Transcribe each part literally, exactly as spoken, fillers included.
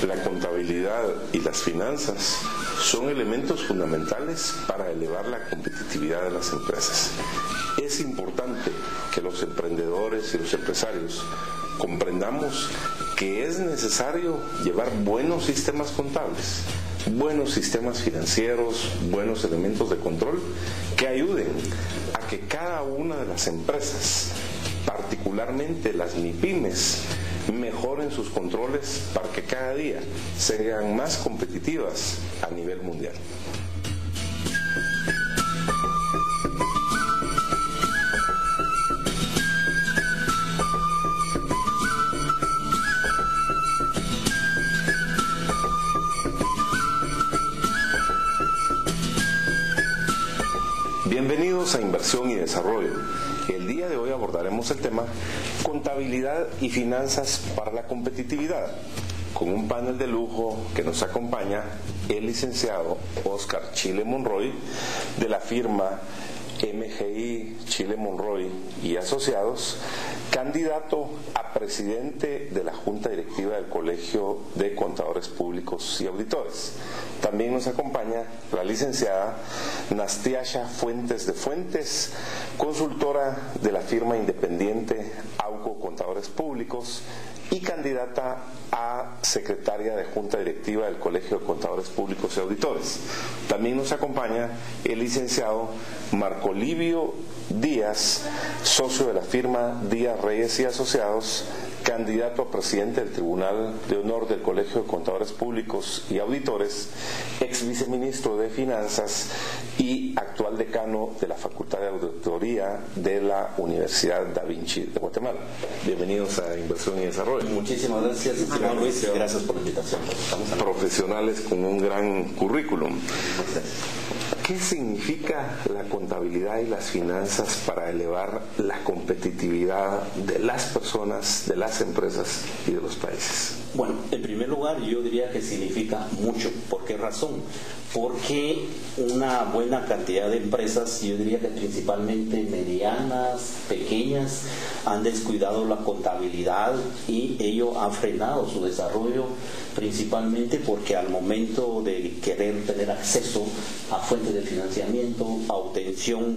La contabilidad y las finanzas son elementos fundamentales para elevar la competitividad de las empresas. Es importante que los emprendedores y los empresarios comprendamos que es necesario llevar buenos sistemas contables, buenos sistemas financieros, buenos elementos de control que ayuden a que cada una de las empresas, particularmente las MIPYMES, mejoren sus controles para que cada día sean más competitivas a nivel mundial. Bienvenidos a Inversión y Desarrollo. El día de hoy abordaremos el tema contabilidad y finanzas para la competitividad, con un panel de lujo que nos acompaña el licenciado Oscar Chile Monroy de la firma M G I Chile Monroy y Asociados, candidato a presidente de la Junta Directiva del Colegio de Contadores Públicos y Auditores. También nos acompaña la licenciada Nastiasha Fuentes de Fuentes, consultora de la firma independiente AUCO Contadores Públicos y candidata a secretaria de Junta Directiva del Colegio de Contadores Públicos y Auditores. También nos acompaña el licenciado Marco Livio Díaz, socio de la firma Díaz Reyes y Asociados, candidato a presidente del Tribunal de Honor del Colegio de Contadores Públicos y Auditores, ex viceministro de Finanzas y actual decano de la Facultad de Auditoría de la Universidad Da Vinci de Guatemala. Bienvenidos a Inversión y Desarrollo. Muchísimas gracias, señor Luis. Gracias por la invitación. Profesionales con un gran currículum. ¿Qué significa la contabilidad y las finanzas para elevar la competitividad de las personas, de las empresas y de los países? Bueno, en primer lugar yo diría que significa mucho. ¿Por qué razón? Porque una buena cantidad de empresas, yo diría que principalmente medianas, pequeñas, han descuidado la contabilidad y ello ha frenado su desarrollo, principalmente porque al momento de querer tener acceso a fuentes de financiamiento, a obtención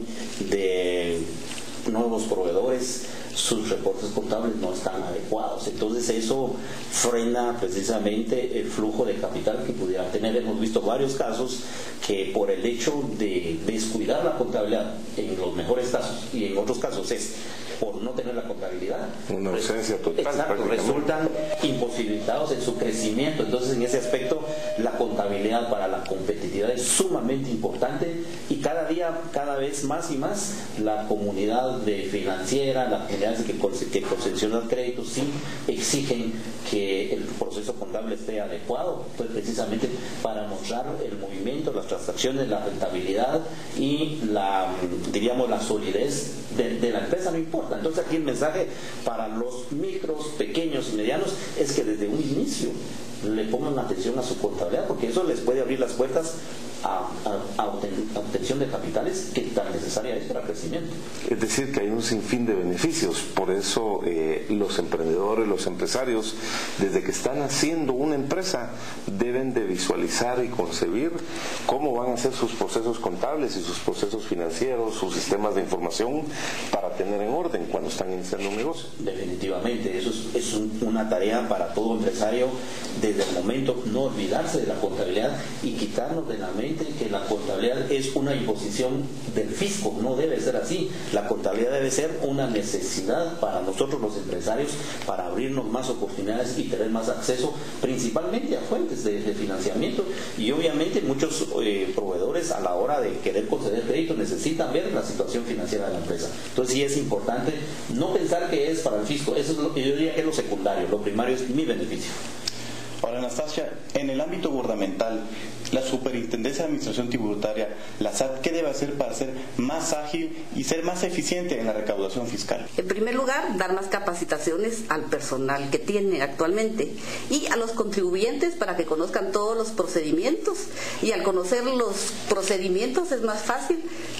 de nuevos proveedores, sus reportes contables no están adecuados. Entonces eso frena precisamente el flujo de capital que pudieran tener. Hemos visto varios casos que por el hecho de descuidar la contabilidad, en los mejores casos y en otros casos es por no tener la contabilidad, una ausencia total, exacto, resultan imposibilitados en su crecimiento. Entonces en ese aspecto la contabilidad para la competitividad es sumamente importante y cada día, cada vez más y más la comunidad de financiera, la comunidad que, que concesiona créditos sí exigen que el proceso contable esté adecuado, pues precisamente para mostrar el movimiento, las transacciones, la rentabilidad y la, diríamos, la solidez de, de la empresa, no importa. Entonces aquí el mensaje para los micros, pequeños y medianos es que desde un inicio le pongan atención a su contabilidad, porque eso les puede abrir las puertas a, a, a obtención de capitales que tan necesaria es para el crecimiento. Es decir, que hay un sinfín de beneficios. Por eso eh, los emprendedores, los empresarios, desde que están haciendo una empresa, deben de visualizar y concebir cómo van a ser sus procesos contables y sus procesos financieros, sus sistemas de información, para tener en orden cuando están iniciando un negocio. Definitivamente, eso es, es un, una tarea para todo empresario desde el momento, no olvidarse de la contabilidad y quitarnos de la mente que la contabilidad es una imposición del fisco. No debe ser así. La contabilidad debe ser una necesidad para nosotros los empresarios, para abrirnos más oportunidades y tener más acceso principalmente a fuentes de, de financiamiento. Y obviamente muchos eh, proveedores a la hora de querer conceder crédito necesitan ver la situación financiera de la empresa. Entonces sí es importante no pensar que es para el fisco. Eso es lo que yo diría que es lo secundario. Lo primario es mi beneficio. Ahora, Anastasia, en el ámbito gubernamental, la Superintendencia de Administración Tributaria, la S A T, ¿qué debe hacer para ser más ágil y ser más eficiente en la recaudación fiscal? En primer lugar, dar más capacitaciones al personal que tiene actualmente y a los contribuyentes para que conozcan todos los procedimientos, y al conocer los procedimientos es más fácil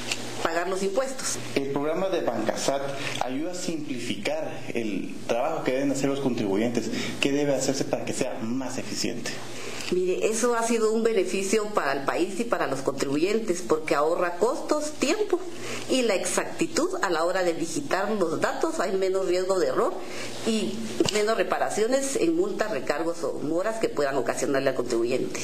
pagar los impuestos. El programa de Bancasat ayuda a simplificar el trabajo que deben hacer los contribuyentes. ¿Qué debe hacerse para que sea más eficiente? Mire, eso ha sido un beneficio para el país y para los contribuyentes porque ahorra costos, tiempo y la exactitud a la hora de digitar los datos. Hay menos riesgo de error y menos reparaciones en multas, recargos o moras que puedan ocasionarle al contribuyente.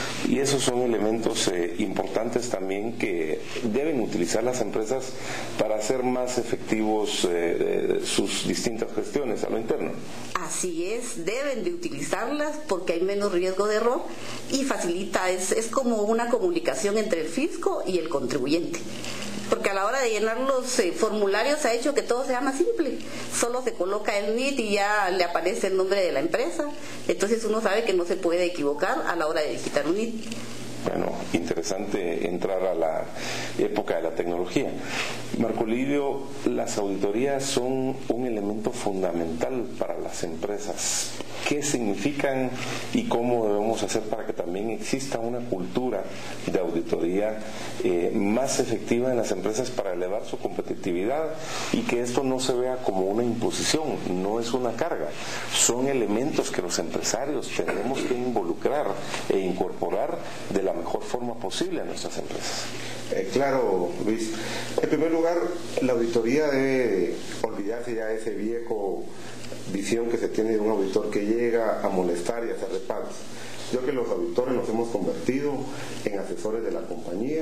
Y esos son elementos eh, importantes también que deben utilizar las empresas para hacer más efectivos eh, sus distintas gestiones a lo interno. Así es, deben de utilizarlas porque hay menos riesgo de error y facilita, es, es como una comunicación entre el fisco y el contribuyente. Porque a la hora de llenar los eh, formularios se ha hecho que todo sea más simple. Solo se coloca el N I T y ya le aparece el nombre de la empresa. Entonces uno sabe que no se puede equivocar a la hora de digitar un N I T. Bueno, interesante entrar a la época de la tecnología. Marco Lidio, las auditorías son un elemento fundamental para las empresas. ¿Qué significan y cómo debemos hacer para que también exista una cultura de auditoría eh, más efectiva en las empresas para elevar su competitividad y que esto no se vea como una imposición, no es una carga? Son elementos que los empresarios tenemos que involucrar e incorporar de la mejor forma posible a nuestras empresas. Eh, claro, Luis. En primer lugar, la auditoría debe olvidarse ya de ese viejo visión que se tiene de un auditor que llega a molestar y a hacer reparos. Yo creo que los auditores nos hemos convertido en asesores de la compañía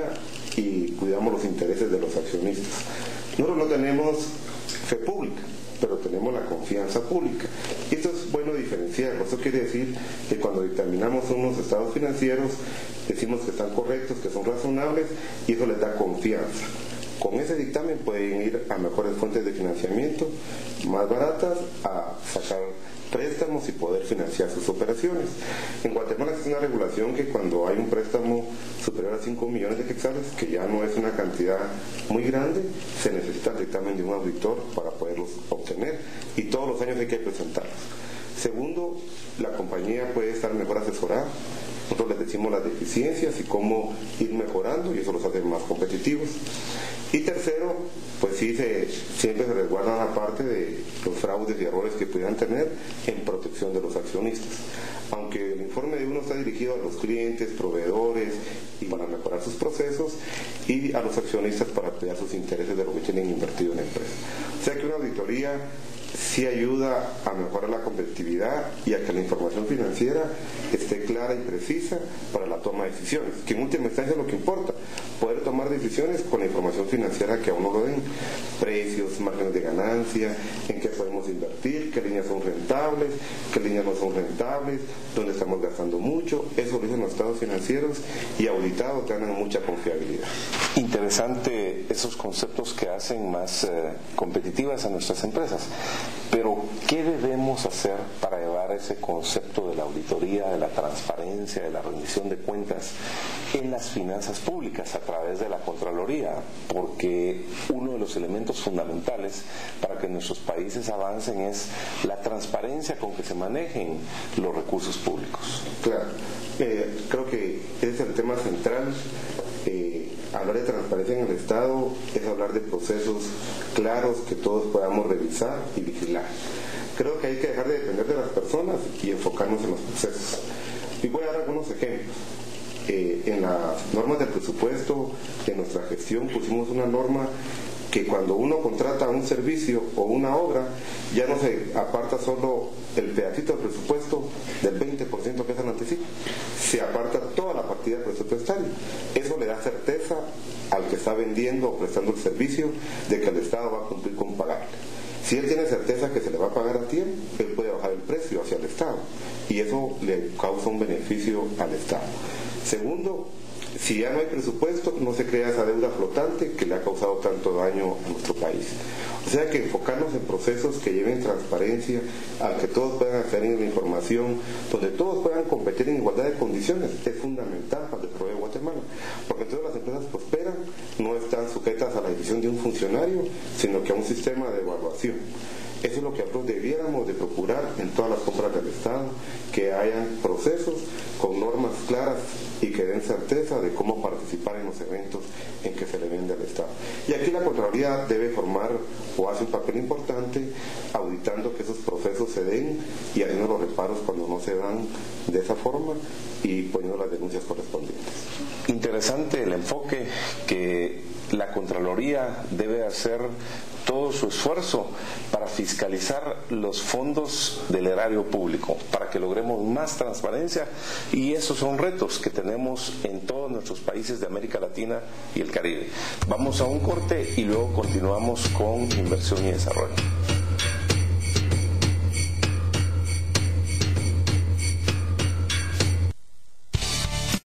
y cuidamos los intereses de los accionistas. Nosotros no tenemos fe pública, pero tenemos la confianza pública. Y esto es bueno diferenciarlo. Eso quiere decir que cuando dictaminamos unos estados financieros, decimos que están correctos, que son razonables, y eso les da confianza. Con ese dictamen pueden ir a mejores fuentes de financiamiento, más baratas, a sacar préstamos y poder financiar sus operaciones. En Guatemala existe una regulación que cuando hay un préstamo superior a cinco millones de quetzales, que ya no es una cantidad muy grande, se necesita el dictamen de un auditor para poderlos obtener y todos los años hay que presentarlos. Segundo, la compañía puede estar mejor asesorada. Nosotros les decimos las deficiencias y cómo ir mejorando y eso los hace más competitivos. Y tercero, pues sí, se, siempre se resguarda la parte de los fraudes y errores que pudieran tener en protección de los accionistas. Aunque el informe de uno está dirigido a los clientes, proveedores, y para mejorar sus procesos, y a los accionistas para cuidar sus intereses de lo que tienen invertido en la empresa. O sea que una auditoría sí ayuda a mejorar la competitividad y a que la información financiera esté clara y precisa para la toma de decisiones, que en última instancia es lo que importa, poder tomar decisiones con la información financiera que a uno lo den, precios, márgenes de ganancia, en qué podemos invertir, qué líneas son rentables, qué líneas no son rentables, dónde estamos gastando mucho. Eso lo dicen los estados financieros y auditados ganan mucha confiabilidad. Interesante esos conceptos que hacen más eh, competitivas a nuestras empresas. Pero, ¿qué debemos hacer para llevar ese concepto de la auditoría, de la transparencia, de la rendición de cuentas en las finanzas públicas a través de la Contraloría? Porque uno de los elementos fundamentales para que nuestros países avancen es la transparencia con que se manejen los recursos públicos. Claro, eh, creo que ese es el tema central. Eh, hablar de transparencia en el Estado es hablar de procesos claros que todos podamos revisar y vigilar. Creo que hay que dejar de depender de las personas y enfocarnos en los procesos. Y voy a dar algunos ejemplos. Eh, en las normas de presupuesto de nuestra gestión pusimos una norma que cuando uno contrata un servicio o una obra, ya no se aparta solo el pedacito del presupuesto del veinte por ciento que es el anticipo, se aparta toda la partida presupuestaria. Eso le da certeza al que está vendiendo o prestando el servicio de que el Estado va a cumplir con pagarle. Si él tiene certeza que se le va a pagar a tiempo, él puede bajar el precio hacia el Estado y eso le causa un beneficio al Estado. Segundo, si ya no hay presupuesto, no se crea esa deuda flotante que le ha causado tanto daño a nuestro país. O sea que enfocarnos en procesos que lleven transparencia, a que todos puedan acceder a la información, donde todos puedan competir en igualdad de condiciones, es fundamental para el desarrollo de Guatemala. Porque entonces las empresas prosperan, no están sujetas a la decisión de un funcionario, sino que a un sistema de evaluación. Eso es lo que nosotros debiéramos de procurar en todas las compras del Estado, que hayan procesos con normas claras y que den certeza de cómo participar en los eventos en que se le vende al Estado. Y aquí la Contraloría debe formar o hace un papel importante auditando que esos procesos se den y haciendo los reparos cuando no se dan de esa forma y poniendo las denuncias correspondientes. Interesante el enfoque que la Contraloría debe hacer todo su esfuerzo para fiscalizar los fondos del erario público, para que logremos más transparencia, y esos son retos que tenemos en todos nuestros países de América Latina y el Caribe. Vamos a un corte y luego continuamos con inversión y desarrollo.